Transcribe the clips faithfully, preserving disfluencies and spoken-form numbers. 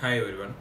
Hi everyone.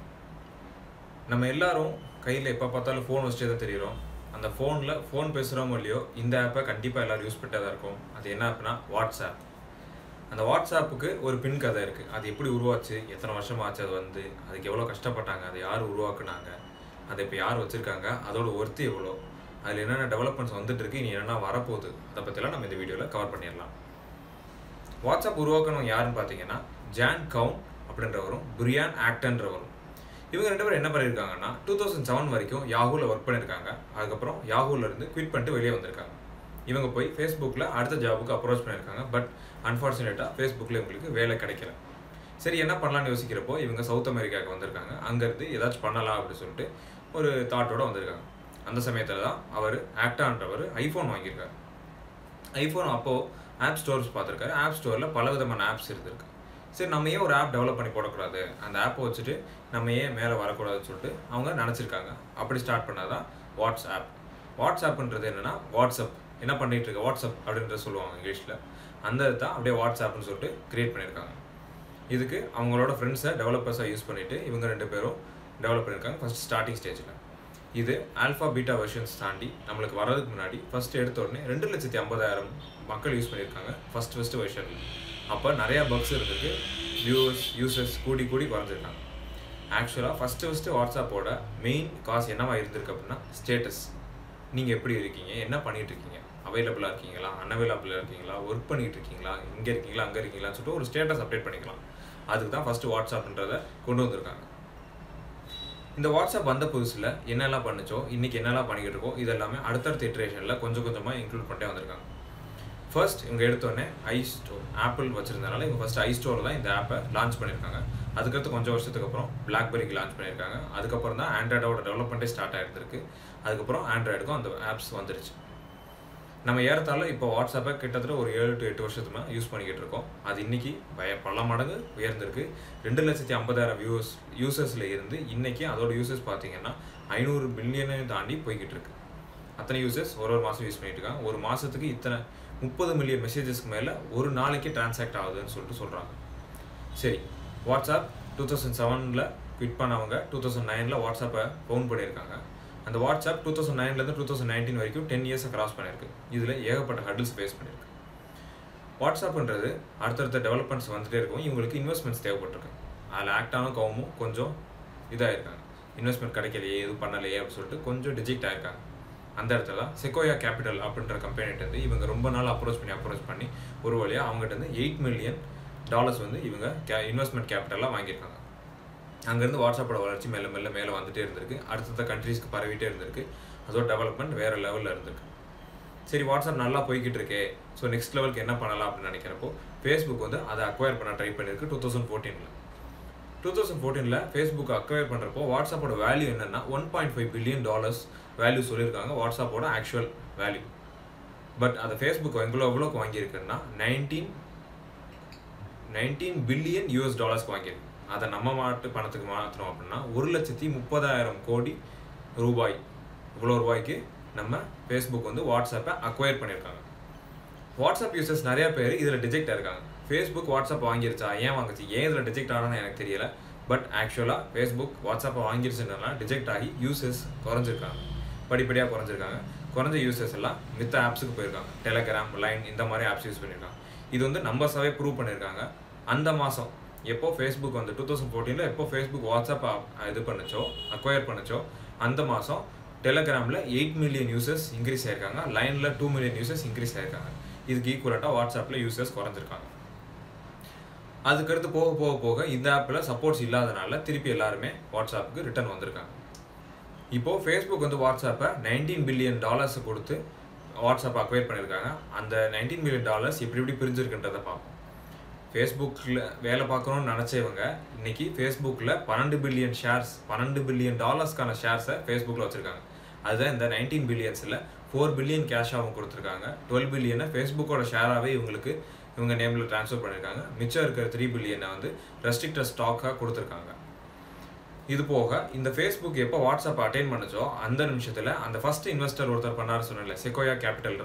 நம்ம எல்லாரும் கையில் எப்போ பார்த்தாலும் ஃபோன் வச்சுட்டே தான் தெரியுறோம். அந்த ஃபோனில் ஃபோன் பேசுகிறோமோ இல்லையோ இந்த ஆப்பை கண்டிப்பாக எல்லோரும் யூஸ் பண்ணிட்டே தான் இருக்கும். அது என்ன ஆப்னா வாட்ஸ்அப். அந்த வாட்ஸ்அப்புக்கு ஒரு பின் கதை இருக்குது. அது எப்படி உருவாச்சு, எத்தனை வருஷம் ஆச்சு, அது வந்து அதுக்கு எவ்வளோ கஷ்டப்பட்டாங்க, அதை யார் உருவாக்குனாங்க, அதை இப்போ யார் வச்சுருக்காங்க, அதோட ஒர்த்து எவ்வளோ, அதில் என்னென்ன டெவலப்மெண்ட்ஸ் வந்துட்டு இருக்கு, இனி என்னென்ன வரப்போகுது, அதை பற்றிலாம் நம்ம இந்த வீடியோவில் கவர் பண்ணிடலாம். வாட்ஸ்அப் உருவாக்கணும் யாருன்னு பார்த்தீங்கன்னா ஜான் கவுன் அப்படின்றவரும் பிரியான் ஆக்டன்றவரும். இவங்க ரெண்டு பேரும் என்ன பண்ணியிருக்காங்கன்னா டூ தௌசண்ட் செவன் வரைக்கும் யாஹூவில் ஒர்க் பண்ணியிருக்காங்க. அதுக்கப்புறம் யாஹூலேருந்து குவிட் பண்ணிட்டு வெளியே வந்திருக்காங்க. இவங்க போய் ஃபேஸ்புக்கில் அடுத்த ஜாபுக்கு அப்ரோச் பண்ணியிருக்காங்க. பட் அன்ஃபார்ச்சுனேட்டாக ஃபேஸ்புக்கில் இவங்களுக்கு வேலை கிடைக்கல. சரி, என்ன பண்ணலான்னு யோசிக்கிறப்போ இவங்க சவுத் அமெரிக்காவுக்கு வந்திருக்காங்க. அங்கேருந்து ஏதாச்சும் பண்ணலாம் அப்படின்னு சொல்லிட்டு ஒரு தாட்டோடு வந்திருக்காங்க. அந்த சமயத்தில் தான் அவர் ஆக்டான்றவர் ஐஃபோன் வாங்கியிருக்காரு. ஐஃபோன் அப்போது ஆப் ஸ்டோர்ஸ் பார்த்துருக்காரு. ஆப் ஸ்டோரில் பல விதமான ஆப்ஸ் இருந்திருக்கு. சரி, நம்ம ஏன் ஒரு ஆப் டெவலப் பண்ணி போடக்கூடாது, அந்த ஆப்பை வச்சுட்டு நம்ம ஏன் மேலே வரக்கூடாதுன்னு சொல்லிட்டு அவங்க நினச்சிருக்காங்க. அப்படி ஸ்டார்ட் பண்ணால் தான் வாட்ஸ்அப். வாட்ஸ்அப்ன்றது என்னென்னா வாட்ஸ்அப் என்ன பண்ணிகிட்டு இருக்க வாட்ஸ்அப் அப்படின்றத சொல்லுவாங்க இங்கிலீஷில். அந்த தான் அப்படியே வாட்ஸ்அப்னு சொல்லிட்டு க்ரியேட் பண்ணியிருக்காங்க. இதுக்கு அவங்களோட ஃப்ரெண்ட்ஸை டெவலப்பர்ஸாக யூஸ் பண்ணிவிட்டு இவங்க ரெண்டு பேரும் டெவலப் பண்ணியிருக்காங்க ஃபஸ்ட் ஸ்டார்டிங் ஸ்டேஜில். இது ஆல்ஃபா பீட்டா வெர்ஷன்ஸ் தாண்டி நம்மளுக்கு வர்றதுக்கு முன்னாடி ஃபஸ்ட்டு எடுத்த உடனே ரெண்டு லட்சத்தி ஐம்பதாயிரம் மக்கள் யூஸ் பண்ணியிருக்காங்க ஃபஸ்ட் ஃபஸ்ட்டு வெர்ஷனில். அப்போ நிறையா பக்ஸ் இருக்குது, வியூவர்ஸ் யூசர்ஸ் கூடி கூடி குறைஞ்சிருக்காங்க. ஆக்சுவலாக ஃபஸ்ட்டு ஃபஸ்ட்டு வாட்ஸ்அப்போட மெயின் காசு என்னவா இருந்திருக்கு அப்படின்னா ஸ்டேட்டஸ். நீங்கள் எப்படி இருக்கீங்க, என்ன பண்ணிகிட்டு இருக்கீங்க, அவைலபிளாக இருக்கீங்களா, அன்அவைலபிளாக இருக்கீங்களா, ஒர்க் பண்ணிகிட்டு இருக்கீங்களா, இங்கே இருக்கீங்களா அங்கே இருக்கீங்களான்னு சொல்லிட்டு ஒரு ஸ்டேட்டஸ் அப்டேட் பண்ணிக்கலாம். அதுக்கு தான் ஃபஸ்ட்டு வாட்ஸ்அப்ன்றதை கொண்டு வந்திருக்காங்க. இந்த வாட்ஸ்அப் வந்த புதுசில் என்னெல்லாம் பண்ணிச்சோ இன்றைக்கி என்னெல்லாம் பண்ணிக்கிட்டு இருக்கோம் இதெல்லாமே அடுத்தடுத்த இட்ரேஷனில் கொஞ்சம் கொஞ்சமாக இன்க்ளூட் பண்ணிட்டே வந்திருக்காங்க. ஃபர்ஸ்ட் இவங்க எடுத்தோடனே ஐ ஸ்டோர் ஆப்பிள் வச்சுருந்தனால இவங்க ஃபஸ்ட் ஐ ஸ்டோரில் தான் இந்த ஆப்பை லான்ச் பண்ணியிருக்காங்க. அதுக்கடுத்து கொஞ்சம் வருஷத்துக்கு அப்புறம் பிளாக்பெரிக்கு லான்ச் பண்ணியிருக்காங்க. அதுக்கப்புறம் தான் ஆண்ட்ராய்டோட டெவலப்மெண்ட்டே ஸ்டார்ட் ஆகிருந்திருக்கு. அதுக்கப்புறம் ஆண்ட்ராய்டுக்கும் அந்த ஆப்ஸ் வந்துருச்சு. நம்ம ஏறத்தாழ இப்போ வாட்ஸ்அப்பை கிட்டத்தட்ட ஒரு ஏழு டு எட்டு வருஷத்துக்கு யூஸ் பண்ணிக்கிட்டு இருக்கோம். அது இன்றைக்கி பய பல மடங்கு உயர்ந்திருக்கு. ரெண்டு லட்சத்தி ஐம்பதாயிரம் வியூஸ் யூசர்ஸில் இருந்து இன்றைக்கி அதோட யூசர்ஸ் பார்த்தீங்கன்னா ஐநூறு பில்லியனையும் தாண்டி போய்கிட்டு இருக்கு. அத்தனை யூசர்ஸ் ஒரு ஒரு மாதம் யூஸ் பண்ணிட்டு இருக்காங்க. ஒரு மாதத்துக்கு இத்தனை முப்பது மில்லியன் மெசேஜஸ்க்கு மேலே ஒரு நாளைக்கு டிரான்சாக்ட் ஆகுதுன்னு சொல்லிட்டு சொல்கிறாங்க. சரி, வாட்ஸ்அப் டூ தௌசண்ட் செவனில் குவிட் பண்ணவங்க டூ தௌசண்ட் நைனில் வாட்ஸ்அப்பை ஃபவுண்ட் பண்ணியிருக்காங்க. அந்த வாட்ஸ்அப் டூ தௌசண்ட் நைன்லேருந்து டூ தௌசண்ட் நைன்டீன் வரைக்கும் டென் இயர்ஸை கிராஸ் பண்ணியிருக்கு. இதில் ஏகப்பட்ட ஹர்டில்ஸ் ஃபேஸ் பண்ணியிருக்கு. வாட்ஸ்அப்ன்றது அடுத்தடுத்த டெவலப்மெண்ட்ஸ் வந்துகிட்டே இருக்கும். இவங்களுக்கு இன்வெஸ்ட்மெண்ட்ஸ் தேவைப்பட்டிருக்கு. அதில் ஆக்டான கவமும் கொஞ்சம் இதாக இருக்காங்க. இன்வெஸ்ட்மெண்ட் கிடைக்கலையே, எதுவும் பண்ணலையே அப்படின்னு சொல்லிட்டு கொஞ்சம் டிஜெக்ட் ஆகிருக்காங்க. அந்த இடத்துல செக்கோயா கேபிட்டல் அப்படின்ற கம்பெனிகிட்டேருந்து இவங்க ரொம்ப நாள் அப்ரோச் பண்ணி அப்ரோச் பண்ணி ஒரு வழியாக அவங்ககிட்ட எயிட் மில்லியன் டாலர்ஸ் வந்து இவங்க கே இன்வெஸ்ட்மெண்ட் கேபிட்டலாக வாங்கியிருக்காங்க. அங்கேருந்து வாட்ஸ்அப்போட வளர்ச்சி மெல்ல மெல்ல மேலே வந்துகிட்டே இருந்திருக்கு. அடுத்தடுத்த கண்ட்ரீஸ்க்கு பரவிட்டே இருந்திருக்கு. அதோட டெவலப்மெண்ட் வேறு லெவலில் இருந்திருக்கு. சரி, வாட்ஸ்அப் நல்லா போய்கிட்டு இருக்கே, ஸோ நெக்ஸ்ட் லெவலுக்கு என்ன பண்ணலாம் அப்படின்னு நினைக்கிறப்போ ஃபேஸ்புக் வந்து அதை அக்வயர் பண்ண ட்ரை பண்ணியிருக்கு டூ தௌசண்ட் ஃபோர்டீனில். டூ தௌசண்ட் ஃபோர்டீனில் ஃபேஸ்புக் அக்வயர் பண்ணுறப்போ வாட்ஸ்அப்போட வேல்யூ என்னென்னா one point five billion dollars value சொல்லியிருக்காங்க வாட்ஸ்அப்போட ஆக்சுவல் வேல்யூ. பட் அதை ஃபேஸ்புக் எவ்வளோ எவ்வளோக்கு வாங்கியிருக்குன்னா நைன்டீன் நைன்டீன் பில்லியன் யூஎஸ் டாலர்ஸ்க்கு வாங்கியிருக்கு. அதை நம்ம மாட்டு பணத்துக்கு மாற்றணும் அப்படின்னா ஒரு லட்சத்தி முப்பதாயிரம் கோடி ரூபாய் இவ்வளோ ரூபாய்க்கு நம்ம ஃபேஸ்புக் வந்து வாட்ஸ்அப்பை அக்வயர் பண்ணியிருக்காங்க. வாட்ஸ்அப் யூசர்ஸ் நிறையா பேர் இதில் டிஜெக்ட் ஆயிருக்காங்க. ஃபேஸ்புக் வாட்ஸ்அப் வாங்கிருச்சா, ஏன் வாங்கிச்சு, ஏன் இதில் டிஜெக்ட் ஆனான்னு எனக்கு தெரியல. பட் ஆக்சுவலாக ஃபேஸ்புக் வாட்ஸ்அப்பை வாங்கிருச்சுன்னா டிஜெக்ட் ஆகி யூசர்ஸ் குறைஞ்சிருக்காங்க, படிப்படியாக குறைஞ்சிருக்காங்க. குறைஞ்ச யூசர்ஸ் எல்லாம் மித்த ஆப்ஸுக்கு போயிருக்காங்க. டெலகிராம், லைன் இந்த மாதிரி ஆப்ஸ் யூஸ் பண்ணியிருக்காங்க. இது வந்து நம்பர்ஸாகவே ப்ரூவ் பண்ணியிருக்காங்க. அந்த மாதம் எப்போ ஃபேஸ்புக் வந்து டூ தௌசண்ட் ஃபோர்டீனில் எப்போ ஃபேஸ்புக் வாட்ஸ்அப் இது பண்ணிச்சோ அக்வயர் பண்ணிச்சோ அந்த மாதம் டெலகிராமில் எயிட் மில்லியன் யூசர்ஸ் இன்க்ரீஸ் ஆயிருக்காங்க. லைனில் டூ மில்லியன் யூசர்ஸ் இன்க்ரீஸ் ஆயிருக்காங்க. இதுக்கு ஈக்குவலாக வாட்ஸ்அப்பில் யூசர்ஸ் குறைஞ்சிருக்காங்க. அதுக்கடுத்து போக போக போக இந்த ஆப்பில் சப்போர்ட்ஸ் இல்லாதனால திருப்பி எல்லாருமே வாட்ஸ்அப்புக்கு ரிட்டர்ன் வந்திருக்காங்க. இப்போது ஃபேஸ்புக் வந்து வாட்ஸ்அப்பை நைன்டீன் பில்லியன் டாலர்ஸை கொடுத்து வாட்ஸ்அப்பை அக்வயர் பண்ணியிருக்காங்க. அந்த நைன்டீன் பில்லியன் டாலர்ஸ் எப்படி எப்படி பிரிஞ்சிருக்குன்றதை பார்ப்போம். ஃபேஸ்புக்கில் வேலை பார்க்கணும்னு நினச்சவங்க இன்றைக்கி ஃபேஸ்புக்கில் பன்னெண்டு பில்லியன் ஷேர்ஸ் பன்னெண்டு பில்லியன் டாலர்ஸ்க்கான ஷேர்ஸை ஃபேஸ்புக்கில் வச்சுருக்காங்க. அதுதான் இந்த நைன்டீன் பில்லியன்ஸில் ஃபோர் பில்லியன் கேஷாகவும் கொடுத்துருக்காங்க. டுவெல் பில்லியனை ஃபேஸ்புக்கோட ஷேராகவே இவங்களுக்கு இவங்க நேமில் ட்ரான்ஸ்ஃபர் பண்ணியிருக்காங்க. மிச்சம் இருக்கிற த்ரீ பில்லியனை வந்து ரெஸ்ட்ரிக்டட் ஸ்டாக்காக கொடுத்துருக்காங்க. இது போக இந்த ஃபேஸ்புக் எப்போ வாட்ஸ்அப் அட்டைன் பண்ணிச்சோ அந்த நிமிஷத்தில் அந்த ஃபஸ்ட் இன்வெஸ்டர் ஒருத்தர் பண்ணார் சொன்னல செக்கோயா கேபிட்டல்ன்றவர்,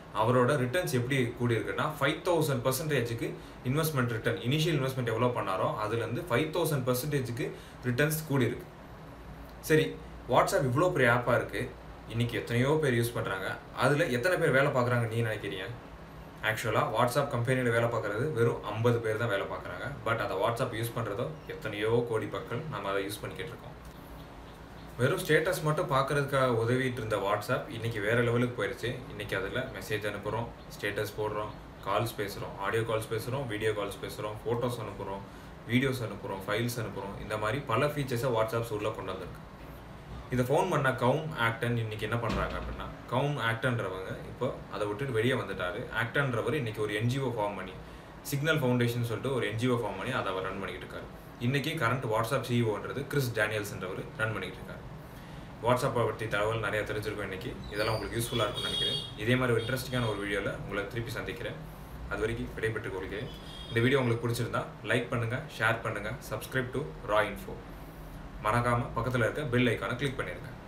அவரோட ரிட்டர்ன்ஸ் எப்படி கூடி இருக்குன்னா ஃபைவ் தௌசண்ட் பர்சன்டேஜுக்கு இன்வெஸ்ட்மெண்ட் ரிட்டர்ன் இனிஷியல் இன்வெஸ்ட்மெண்ட் எவ்வளோ பண்ணாரோ அதுலேருந்து ஃபைவ் தௌசண்ட் பர்சன்டேஜுக்கு ரிட்டர்ன்ஸ் கூடி இருக்கு. சரி, வாட்ஸ்அப் இவ்வளோ பெரிய ஆப்பாக இருக்குது, இன்றைக்கி எத்தனையோ பேர் யூஸ் பண்ணுறாங்க, அதில் எத்தனை பேர் வேலை பார்க்குறாங்க நீ நினைக்கிறீங்க? ஆக்சுவலாக வாட்ஸ்அப் கம்பெனியில் வேலை பார்க்குறது வெறும் ஐம்பது பேர் தான் வேலை பார்க்குறாங்க. பட் அதை வாட்ஸ்அப் யூஸ் பண்ணுறதோ எத்தனையோ கோடி மக்கள் நம்ம அதை யூஸ் பண்ணிக்கிட்டு இருக்கோம். வெறும் ஸ்டேட்டஸ் மட்டும் பார்க்குறதுக்காக உதவிட்டு இருந்த வாட்ஸ்அப் இன்றைக்கி வேறு லெவலுக்கு போயிடுச்சு. இன்றைக்கி அதில் மெசேஜ் அனுப்புகிறோம், ஸ்டேட்டஸ் போடுறோம், கால்ஸ் பேசுகிறோம், ஆடியோ கால்ஸ் பேசுகிறோம், வீடியோ கால்ஸ் பேசுகிறோம், ஃபோட்டோஸ் அனுப்புகிறோம், வீடியோஸ் அனுப்புகிறோம், ஃபைல்ஸ் அனுப்புகிறோம். இந்த மாதிரி பல ஃபீச்சர்ஸை வாட்ஸ்அப்ஸ் உள்ளே கொண்டு வந்திருக்கு. இதை ஃபோன் பண்ண கவும் ஆக்டன் இன்றைக்கி என்ன பண்ணுறாங்க அப்படின்னா, கவும் ஆக்டன்றவங்க இப்போ அதை விட்டுட்டு வெளியே வந்துட்டார். ஆக்டன்றவர் இன்றைக்கி ஒரு என்ஜிஓ ஃபார்ம் பண்ணி சிக்னல் ஃபவுண்டேஷன் சொல்லிட்டு ஒரு என்ஜிஓ ஃபார்ம் பண்ணி அதை அவர் ரன் பண்ணிக்கிட்டு இருக்காரு. இன்றைக்கி கரண்ட் வாட்ஸ்அப் சிஇஓன்றது கிறிஸ் டேனியல்ஸ்ன்றவர் ரன் பண்ணிக்கிட்டு இருக்காரு. வாட்ஸ்அப்பை பற்றி தகவல் நிறையா தெரிஞ்சிருக்கும் இன்றைக்கி. இதெல்லாம் உங்களுக்கு யூஸ்ஃபுல்லாக இருக்கும்னு நினைக்கிறேன். இதே மாதிரி ஒரு இன்ட்ரெஸ்டிங்கான ஒரு வீடியோவில் உங்களை திருப்பி சந்திக்கிறேன். அது வரைக்கும் விடைபெற்று கொள்கிறேன். இந்த வீடியோ உங்களுக்கு பிடிச்சிருந்தா லைக் பண்ணுங்கள், ஷேர் பண்ணுங்கள், சப்ஸ்கிரைப் டு ரா இன்ஃபோ. மறக்காமல் பக்கத்தில் இருக்க பெல் ஐக்கானை கிளிக் பண்ணிடுங்க.